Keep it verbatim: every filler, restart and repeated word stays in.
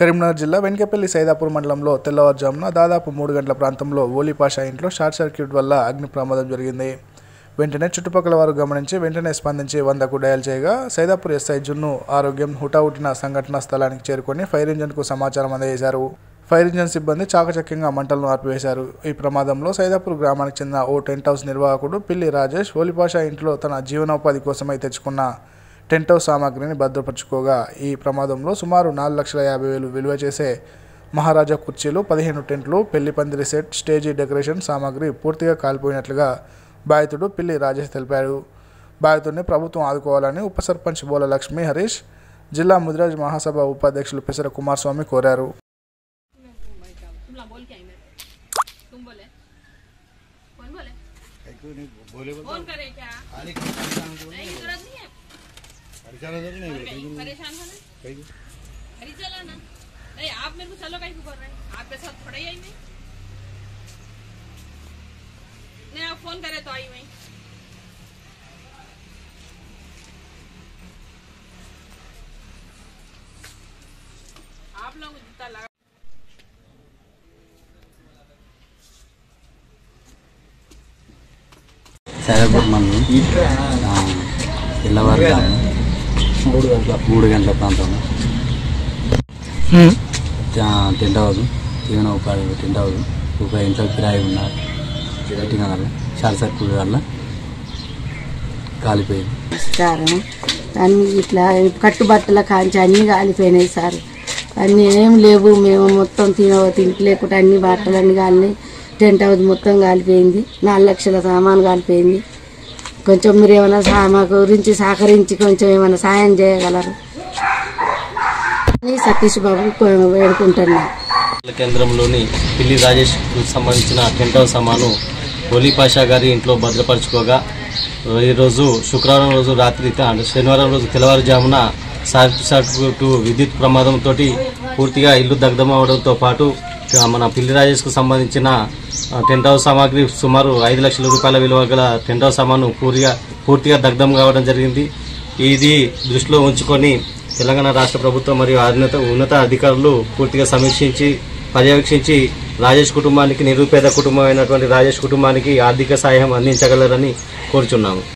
కరీంనగర్ జిల్లా వెంకపల్లి సైదాపూర్ మండలంలో తెల్లవారుజామున దాదాపు మూడు గంటల ప్రాంతంలో ఓలీ పాషా ఇంట్లో షార్ట్ సర్క్యూట్ వల్ల అగ్ని ప్రమాదం జరిగింది. వెంటనే చుట్టుపక్కల వారు గమనించి వెంటనే స్పందించి వందకు డయల్ చేయగా సైదాపూర్ ఎస్ఐ జున్ను ఆరోగ్యం హుటాహుటిన సంఘటనా స్థలానికి చేరుకొని ఫైర్ ఇంజన్కు సమాచారం అందజేశారు. ఫైర్ ఇంజన్ సిబ్బంది చాకచక్యంగా మంటలను ఆర్పివేశారు. ఈ ప్రమాదంలో సైదాపూర్ గ్రామానికి చెందిన ఓ టెంట్ హౌస్ నిర్వాహకుడు పిల్లి రాజేష్ ఓలీ పాషా ఇంట్లో తన జీవనోపాధి కోసమై తెచ్చుకున్న టెంట్ హౌస్ సామాగ్రిని భద్రపరుచుకోగా ఈ ప్రమాదంలో సుమారు నాలుగు లక్షల యాభై వేలు విలువ చేసే మహారాజా కుర్చీలు, పదిహేను టెంట్లు, పెళ్లి పందిరి సెట్, స్టేజీ డెకరేషన్ సామాగ్రి పూర్తిగా కాలిపోయినట్లుగా బాధితుడు పిల్లి రాజేష్ తెలిపాడు. బాధితుడిని ప్రభుత్వం ఆదుకోవాలని ఉప సర్పంచ్ బోల లక్ష్మీ హరీష్, జిల్లా ముదిరాజ్ మహాసభ ఉపాధ్యక్షులు పిసర కుమారస్వామి కోరారు. परेशान हो ना? अरे चला ना, नहीं आप मेरे को चलो कहीं को कर रहे हैं, आपके साथ थोड़ा ही आई मैं, नहीं आप फोन करे तो आई मैं, आप लोग जितना लगा సైదాపూర్ మండలం తెల్లవారుజామున మూడు గంటల మూడు గంటల ప్రాంతంలో టెంట్ హౌస్ జీవన ఉపాధి టెంట్ హౌస్ ఒక ఇంట్లో కిరాయి ఉన్నారు పెట్టిన వల్ల షార్ట్ సర్క్యూట్ వల్ల కాలిపోయింది. కారణం అన్నీ ఇట్లా కట్టుబట్టల కాంచి అన్నీ కాలిపోయినాయి సార్. అన్నీ ఏం లేవు, మేము మొత్తం తిన తిండి లేకుండా అన్ని బట్టలన్నీ కాలినాయి. టెంట్ హౌస్ మొత్తం కాలిపోయింది, నాలుగు లక్షల సామాను కాలిపోయింది. కొంచెం మీరు ఏమైనా మా గురించి సహకరించి కొంచెం ఏమైనా సాయం చేయగలరు సతీష్ బాబు వేడుకుంటున్నా. కేంద్రంలోని పిల్లి రాజేష్ సంబంధించిన టెంట్ హౌస్ సామాను ఓలీ పాషా గారి ఇంట్లో భద్రపరచుకోగా ఈరోజు శుక్రవారం రోజు రాత్రి శనివారం రోజు తెల్లవారుజామున షార్ట్ సర్క్యూట్ విద్యుత్ ప్రమాదంతో పూర్తిగా ఇల్లు దగ్ధం అవడంతో పాటు మన పిల్లి రాజేష్కు సంబంధించిన టెంట్ హౌస్ సామాగ్రి సుమారు ఐదు లక్షల రూపాయల విలువ గల టెంట్ హౌస్ సామాను పూర్తిగా పూర్తిగా దగ్ధం కావడం జరిగింది. ఇది దృష్టిలో ఉంచుకొని తెలంగాణ రాష్ట్ర ప్రభుత్వం మరియు ఉన్నత ఉన్నత అధికారులు పూర్తిగా సమీక్షించి పర్యవేక్షించి రాజేష్ కుటుంబానికి, నిరుపేద కుటుంబం అయినటువంటి రాజేష్ కుటుంబానికి ఆర్థిక సాయం అందించగలరని కోరుచున్నాము.